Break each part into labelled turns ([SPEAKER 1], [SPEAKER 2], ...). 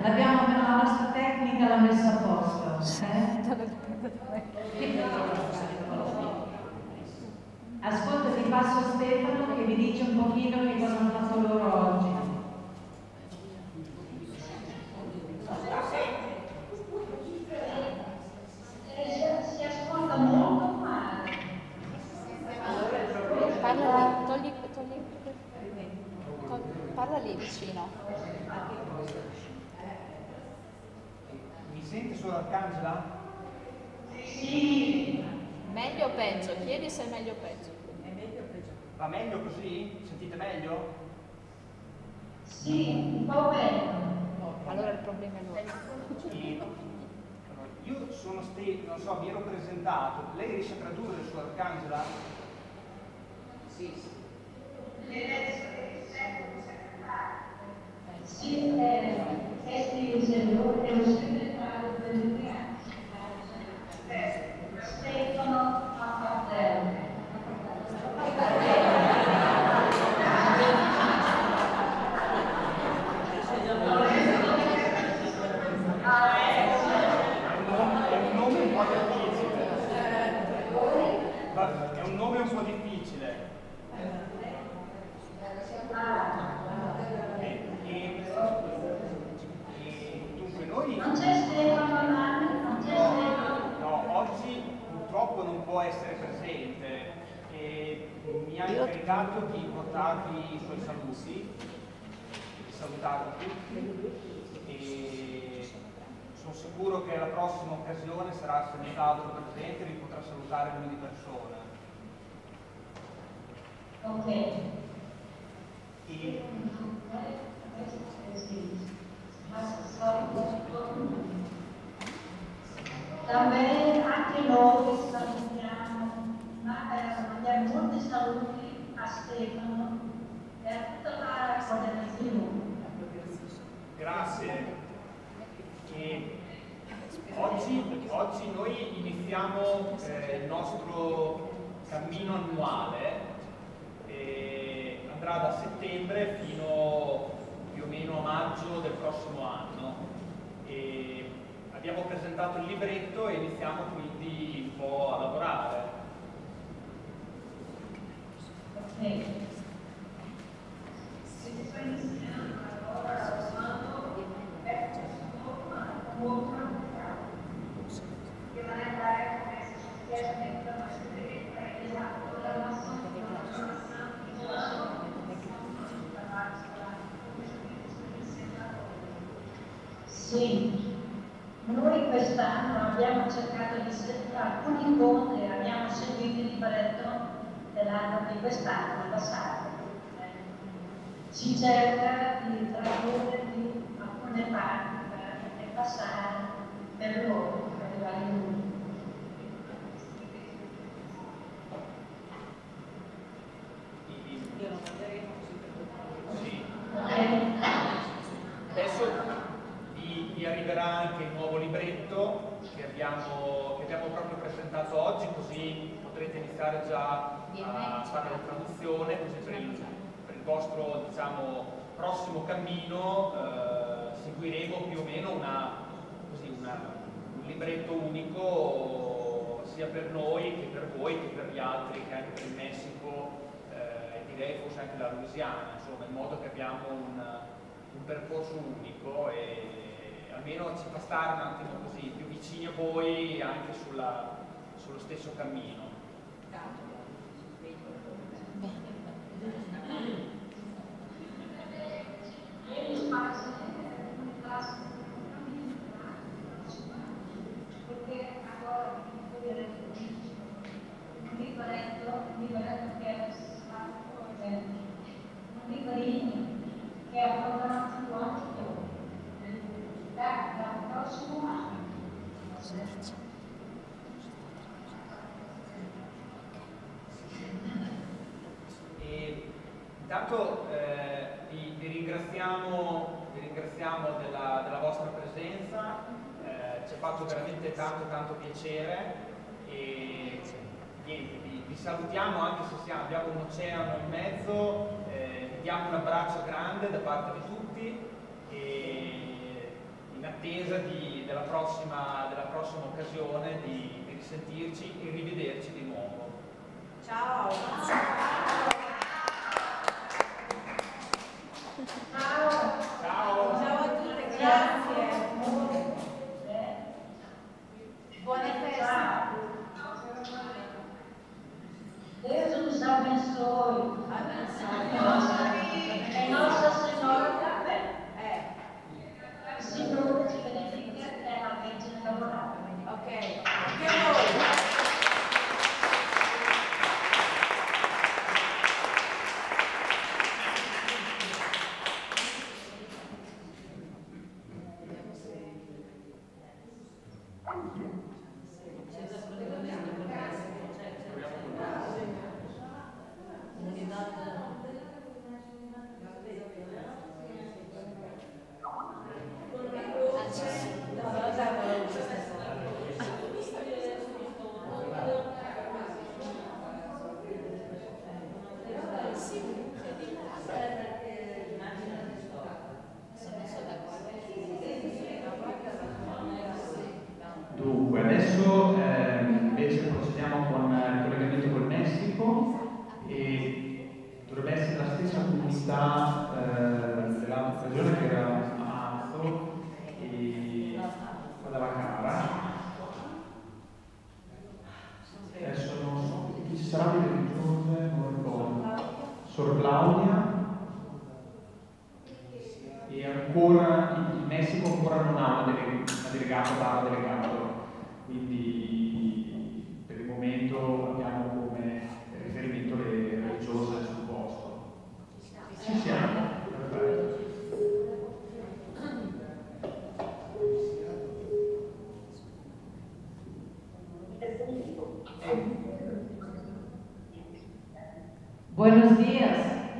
[SPEAKER 1] la nostra tecnica l'ha messa a posto. Ascolta, ti passo Stefano che vi dice un pochino che cosa hanno fatto loro oggi.
[SPEAKER 2] Si ascolta molto male.
[SPEAKER 3] Parla lì vicino.
[SPEAKER 4] Mi sente solo Arcangela?
[SPEAKER 2] Sì.
[SPEAKER 3] Meglio o peggio? Chiedi se è meglio o peggio.
[SPEAKER 1] È meglio o peggio?
[SPEAKER 4] Va meglio così? Sentite meglio?
[SPEAKER 2] Sì, un po' meglio.
[SPEAKER 3] Allora il problema è lui.
[SPEAKER 4] Io sono non so, mi ero presentato. Lei riesce a tradurre su Arcangela?
[SPEAKER 1] Sì.
[SPEAKER 2] Sì, è il segretario dell'Unione. Stefano Appartello.
[SPEAKER 4] È un nome un po' difficile. È un nome un po' difficile. Dunque noi...
[SPEAKER 2] Non c'è Stefano Nani, non c'è Stefano.
[SPEAKER 4] No, oggi purtroppo non può essere presente e mi ha incaricato di portarvi i suoi saluti, di salutarvi tutti e sono sicuro che la prossima occasione sarà senz'altro presente e vi potrà salutare lui di persona.
[SPEAKER 2] Ok.
[SPEAKER 4] E...
[SPEAKER 2] Também anche noi salutiamo, mandiamo molti saluti a Stefano e a tutta la coordinazione.
[SPEAKER 4] Grazie. E oggi noi iniziamo il nostro cammino annuale. Andrà da settembre fino più o meno a maggio del prossimo anno e abbiamo presentato il libretto e iniziamo quindi un po' a lavorare.
[SPEAKER 2] Ok. Sì, noi quest'anno abbiamo cercato di seguire alcuni incontri, abbiamo seguito il libretto dell'anno di quest'anno, di passato. Si cerca di tradurre alcune parti per passare per loro, per i vari gruppi.
[SPEAKER 4] Sì. Adesso vi arriverà anche il nuovo libretto che abbiamo proprio presentato oggi, così potrete iniziare già a fare la traduzione, così per il vostro, diciamo, prossimo cammino seguiremo più o meno un libretto unico sia per noi che per voi che per gli altri, che anche per il Messico e direi forse anche la Louisiana, insomma, in modo che abbiamo un percorso unico e almeno ci fa stare un attimo così più vicini a voi anche sullo stesso cammino.
[SPEAKER 2] Perché agora un libretto che è stato un librino che è programmato anche dal prossimo anno.
[SPEAKER 4] E intanto vi ringraziamo della vostra presenza, ci ha fatto veramente tanto piacere e niente, vi salutiamo anche se abbiamo un oceano in mezzo, vi diamo un abbraccio grande da parte di tutti e attesa della prossima occasione di risentirci e rivederci di nuovo.
[SPEAKER 1] Ciao!
[SPEAKER 4] Ciao!
[SPEAKER 1] Ciao a tutti, grazie! Buona festa!
[SPEAKER 2] Deus abençoe.
[SPEAKER 1] Abençoe.
[SPEAKER 2] Nossa Senhora também. Signore ci benefichi eternamente nella morale.
[SPEAKER 1] Ok, anche a voi!
[SPEAKER 5] Dunque, adesso invece procediamo con il collegamento col Messico e dovrebbe essere la stessa comunità dell'altra occasione che era a marzo e Guadalajara. Adesso non so chi ci sarà di religiose, non ricordo. Sor Claudia e ancora il Messico ancora non ha una delegata barra delegato, quindi per il momento abbiamo come riferimento le religiose sul posto. Ci siamo, perfetto.
[SPEAKER 1] Buenos días.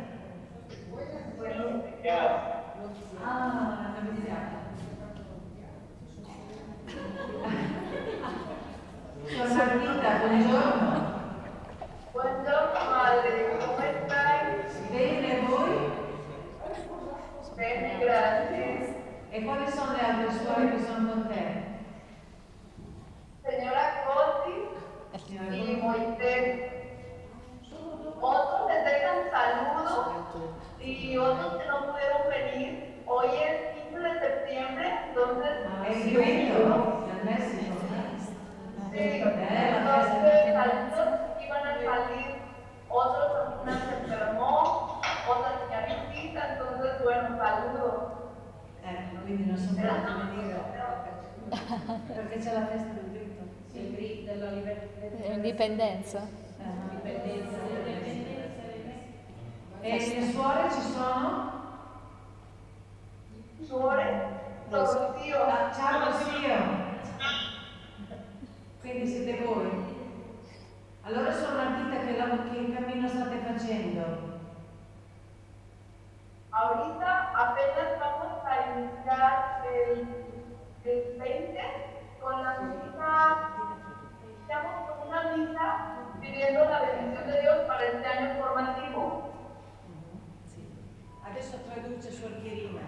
[SPEAKER 1] Sono Martita, buongiorno.
[SPEAKER 6] Buongiorno madre, come stai?
[SPEAKER 1] Bene, e voi?
[SPEAKER 6] Bene, grazie.
[SPEAKER 1] E quali sono le altre suore che sono con te?
[SPEAKER 6] Señora Coti y Moisés. Otros les dejan saludos y otros que no pudieron venir. Hoy es 15 de septiembre, entonces...
[SPEAKER 1] Es gringo, del México.
[SPEAKER 6] Sí, entonces saludos iban a salir. Otros, una se enfermó, otra tenía visita, entonces bueno, saludos.
[SPEAKER 1] Quindi non sono potuto venire perché c'è la festa del grito. Il grito della
[SPEAKER 3] Indipendenza.
[SPEAKER 1] E le suore ci sono?
[SPEAKER 6] Suore, Rocío.
[SPEAKER 1] Ciao Rocío. Quindi siete voi. Allora sono Martita, che cammino state facendo?
[SPEAKER 6] Ahorita apenas vamos a iniciar el 20 con la misa, estamos con una misa pidiendo la bendición de Dios para este año formativo.
[SPEAKER 1] Sì. Adesso traduce Suor Chirina.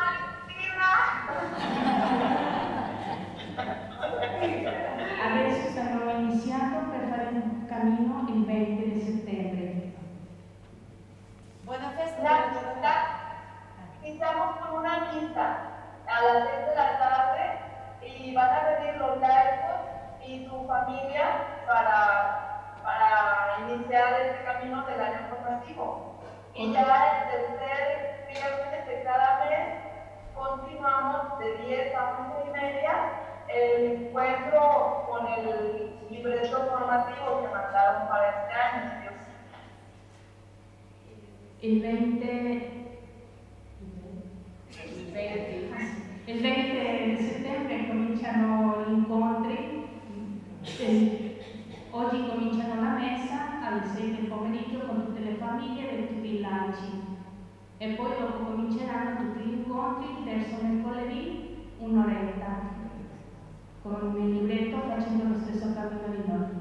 [SPEAKER 7] Adesso stanno iniziando per fare un cammino il 20 di settembre.
[SPEAKER 1] Buona festa.
[SPEAKER 6] Iniciamos con una misa a las 6 de la tarde y van a venir los laicos y su familia para iniciar este camino del año formativo. Y ya el tercer viernes de cada mes continuamos de 10 a 11:30 el encuentro con el libreto formativo que mandaron para este año.
[SPEAKER 7] Il 20 di settembre cominciano gli incontri, oggi cominciano la messa alle 6 del pomeriggio con tutte le famiglie e tutti i laici e poi dopo cominceranno tutti gli incontri il terzo mercoledì un'oretta con il libretto facendo lo stesso cammino di noi.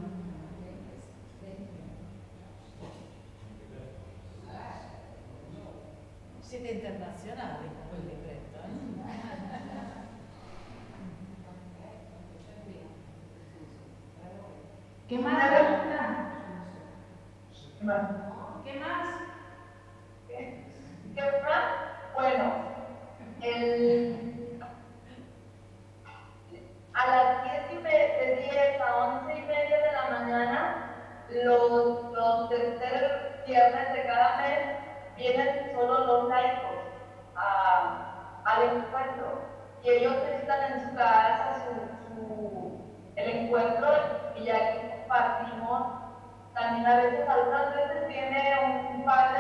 [SPEAKER 1] Siete internazionali con quel libretto,
[SPEAKER 7] ¿Qué más, Marta?
[SPEAKER 6] ¿Qué más? Bueno, a las 10 a 11:30 de la mañana, los tercer viernes de cada mes vienen solo los laicos al encuentro. Y ellos están en su casa el encuentro y aquí compartimos. También a veces, algunas veces viene un padre,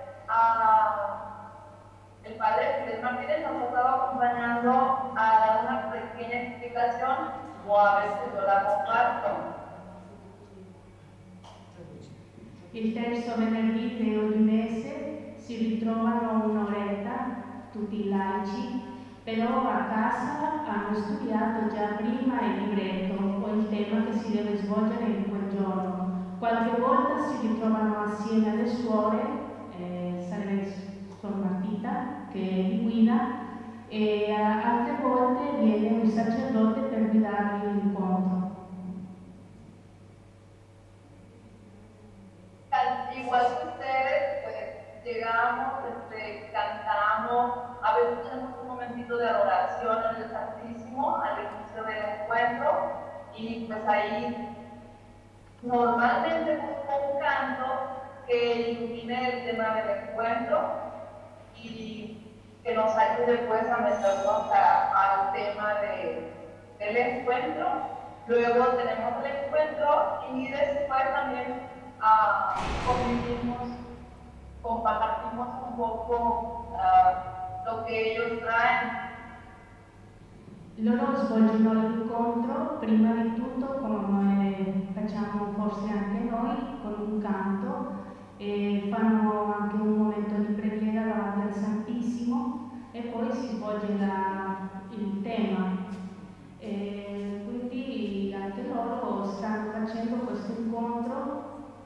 [SPEAKER 6] el padre Fidel Martínez nos ha estado acompañando a dar una pequeña explicación o a veces yo la comparto.
[SPEAKER 7] Il terzo venerdì di ogni mese si ritrovano un'oretta tutti i laici, però a casa hanno studiato già prima il libretto o il tema che si deve svolgere in quel giorno. Qualche volta si ritrovano assieme alle suore, sarebbe Suor Martita che li guida, e altre volte viene un sacerdote per guidarli l'incontro.
[SPEAKER 6] Igual que ustedes, pues llegamos, cantamos, a veces tenemos un momentito de adoración en el Santísimo al inicio del encuentro y pues ahí normalmente busco un canto que ilumine el tema del encuentro y que nos ayude pues a meternos al tema del encuentro. Luego tenemos el encuentro y después también convivimos, compartimos un poco lo que ellos traen.
[SPEAKER 7] Loro svolgono l'incontro prima di tutto, come facciamo forse anche noi, con un canto, e fanno anche un momento di preghiera davanti al Santissimo e poi si svolge il tema. E quindi anche loro stanno facendo questo incontro.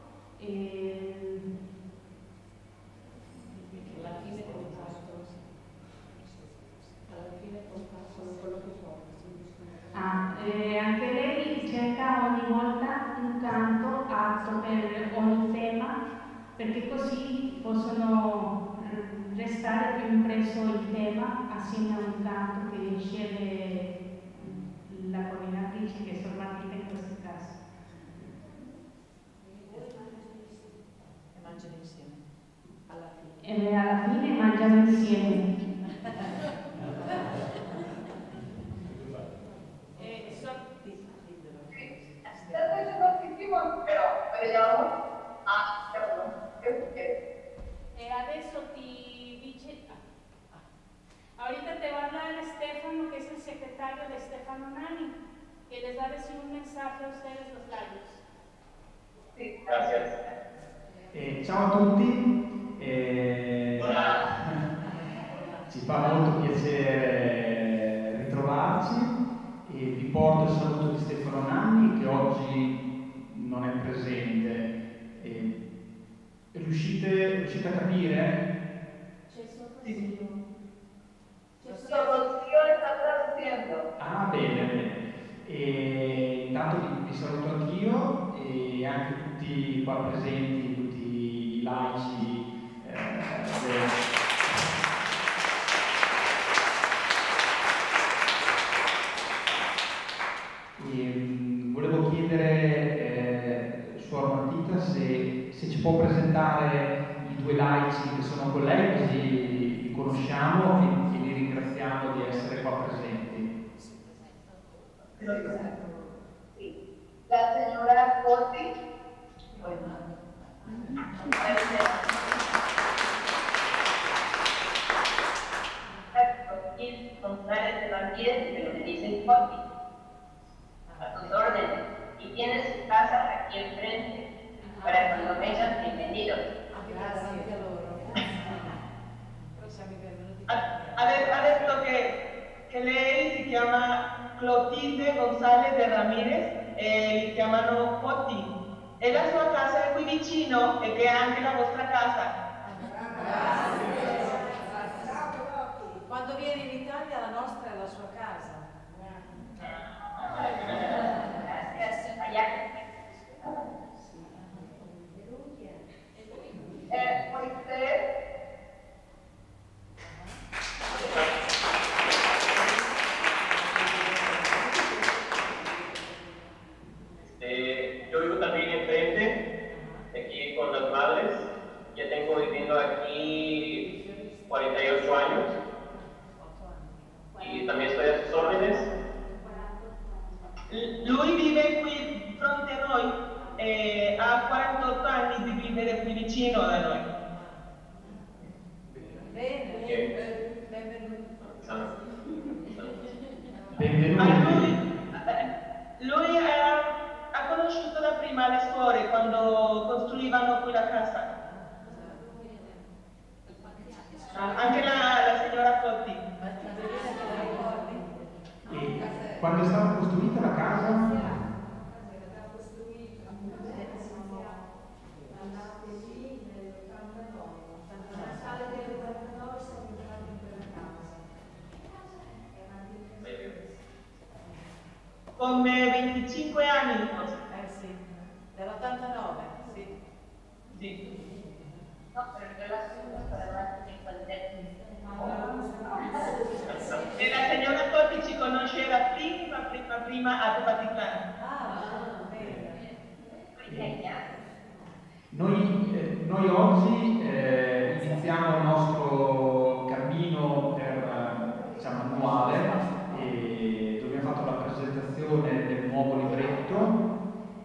[SPEAKER 1] Alla fine con quello che
[SPEAKER 7] anche lei cerca ogni volta un canto atto per ogni tema, perché così possono restare più impresso il tema assieme a un canto che sceglie la coordinatrice, che è Suor Martita in questo caso.
[SPEAKER 1] mangiano insieme alla fine.
[SPEAKER 7] E alla fine mangiano insieme. Adesso ti dice, ahorita te va a hablar Stefano, que es el secretario de Stefano Nani, que les va a decir un mensaje a ustedes los laicos.
[SPEAKER 6] Sí, gracias.
[SPEAKER 5] Ciao a tutti, ci fa molto piacere ritrovarci e vi porto il saluto di Stefano Nanni che oggi non è presente. Riuscite a capire?
[SPEAKER 7] C'è Rocío.
[SPEAKER 6] Rocío sta traducendo.
[SPEAKER 5] Ah, bene. E intanto vi saluto anch'io e anche tutti qua presenti, tutti i laici volevo chiedere Suor Martita se ci può presentare i due laici che sono con lei, così li conosciamo e li ringraziamo di essere qua presenti.
[SPEAKER 6] Sí. La señora Cotti. González de Ramírez, pero me dicen Cotti. A tus órdenes. Y tiene su casa aquí enfrente, para cuando vengan, bienvenidos.
[SPEAKER 8] Ha detto che lei si chiama Clotilde González de Ramírez e li chiamano Cotti. E la sua casa è qui vicino e che è anche la vostra casa.
[SPEAKER 1] Quando viene in Italia la nostra è la sua casa.
[SPEAKER 5] Benvenuti.
[SPEAKER 8] Lui ha conosciuto da prima le suore quando costruivano qui la casa. Anche la signora Cotti.
[SPEAKER 5] E quando è stata costruita la casa?
[SPEAKER 8] Come 25 anni forse.
[SPEAKER 1] Sì, dell'89, sì.
[SPEAKER 8] Sì.
[SPEAKER 2] No, perché la signora
[SPEAKER 8] E la signora Cotti ci conosceva prima a Vaticano.
[SPEAKER 5] Noi oggi iniziamo il nostro cammino annuale e dove abbiamo fatto la presentazione del nuovo libretto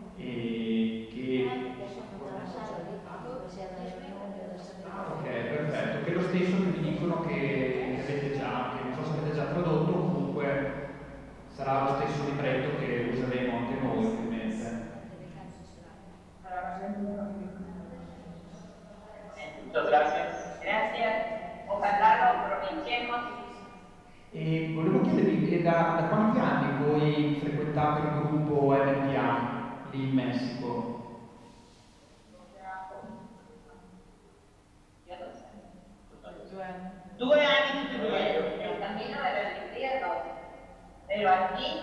[SPEAKER 5] ok, perfetto, che è lo stesso che vi dicono che avete già, che non so se avete già tradotto, comunque sarà lo stesso libretto che useremo anche noi ovviamente.
[SPEAKER 8] Muchas gracias.
[SPEAKER 2] Gracias. Ojalá lo aprovechemos.
[SPEAKER 5] E volevo chiedervi, da quanti anni voi frequentate il gruppo MPA lì in Messico?
[SPEAKER 8] Due anni tutti e due.
[SPEAKER 2] El camino de la alegría no. Pero aquí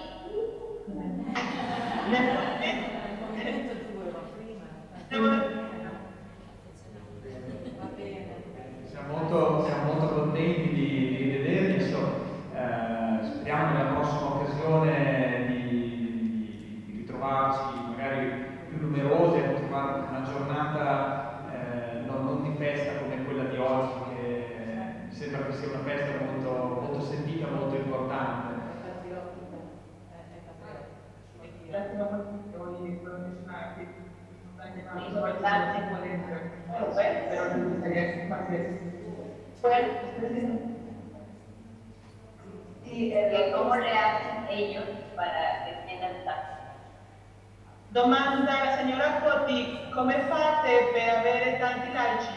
[SPEAKER 5] Siamo molto contenti di vedervi, speriamo nella prossima occasione di ritrovarci magari più numerose, di trovare una giornata non di festa come quella di oggi, che mi sembra che sia una festa molto, molto sentita, molto importante.
[SPEAKER 2] ¿cómo le hacen ellos para que tengan tanto?
[SPEAKER 8] Domanda alla signora Cotti, come fate per avere tanti laici?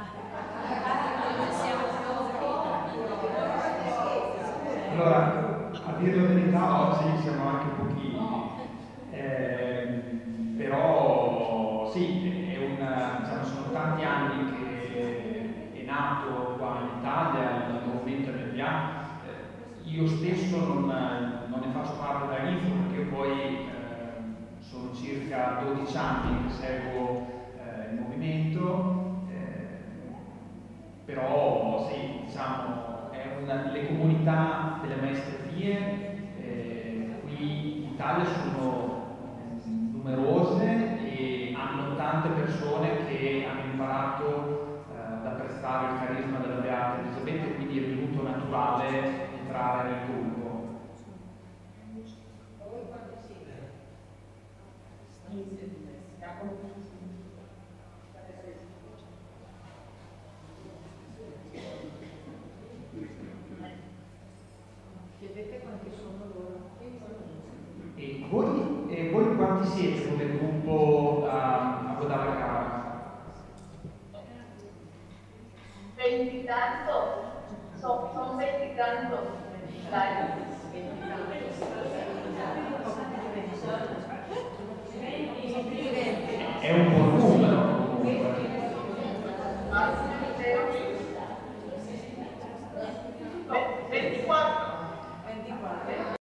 [SPEAKER 5] Allora, a dire la verità, oggi siamo anche pochini, però sì, sono tanti anni che è nato qua in Italia il movimento MPA. Io stesso non ne faccio parte dall'inizio perché io poi sono circa 12 anni che seguo il movimento, però sì, diciamo, le comunità delle maestrerie qui in Italia sono numerose e hanno tante persone che hanno imparato ad apprezzare il carisma della Beata Elisabetta e quindi è venuto naturale entrare nel gruppo.
[SPEAKER 1] Chiedete quanti sono loro.
[SPEAKER 5] E voi quanti siete come gruppo a Guadalajara?